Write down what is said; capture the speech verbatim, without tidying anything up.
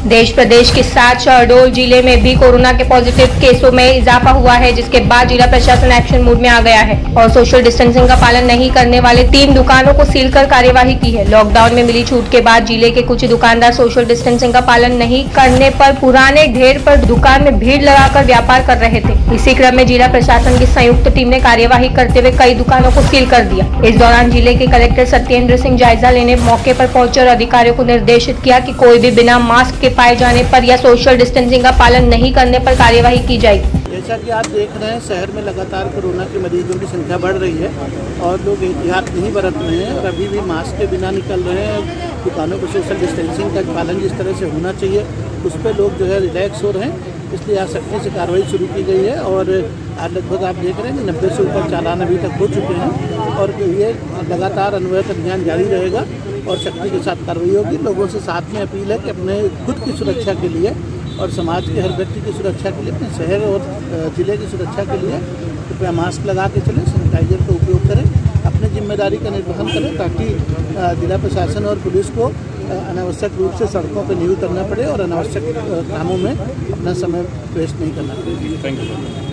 देश प्रदेश के साथ शहडोल जिले में भी कोरोना के पॉजिटिव केसों में इजाफा हुआ है, जिसके बाद जिला प्रशासन एक्शन मोड में आ गया है और सोशल डिस्टेंसिंग का पालन नहीं करने वाले तीन दुकानों को सील कर कार्यवाही की है। लॉकडाउन में मिली छूट के बाद जिले के कुछ दुकानदार सोशल डिस्टेंसिंग का पालन नहीं करने पर पुराने ढेर पर दुकान में भीड़ लगाकर व्यापार कर रहे थे। इसी क्रम में जिला प्रशासन की संयुक्त टीम ने कार्यवाही करते हुए कई दुकानों को सील कर दिया। इस दौरान जिले के कलेक्टर सत्येंद्र सिंह जायजा लेने मौके पर पहुंचे और अधिकारियों को निर्देशित किया कि कोई भी बिना मास्क के पाए जाने पर या सोशल डिस्टेंसिंग का पालन नहीं करने पर कार्यवाही की जाएगी। जैसा कि आप देख रहे हैं, शहर में लगातार कोरोना के मरीजों की संख्या बढ़ रही है और लोग एहतियात नहीं बरत रहे हैं और अभी भी मास्क के बिना निकल रहे हैं। दुकानों को सोशल डिस्टेंसिंग का पालन जिस तरह से होना चाहिए उस पर लोग जो है रिलैक्स हो रहे हैं, इसलिए आज सख्ती से कार्रवाई शुरू की गई है और आज लगभग आप देख रहे हैं कि नब्बे से ऊपर चालान अभी तक हो चुके हैं और ये लगातार अनवरत अभियान जारी रहेगा और सख्ती के साथ कार्रवाई होगी। लोगों से साथ में अपील है कि अपने खुद की सुरक्षा के लिए और समाज के हर व्यक्ति की सुरक्षा के लिए, अपने शहर और जिले की सुरक्षा के लिए कृपया मास्क लगा के चलें, सैनिटाइजर का उपयोग करें, अपनी जिम्मेदारी का निर्वहन करें ताकि जिला प्रशासन और पुलिस को अनावश्यक रूप से सड़कों पर नहीं उतरना पड़े और अनावश्यक कामों में अपना समय वेस्ट नहीं करना पड़े। Thank you.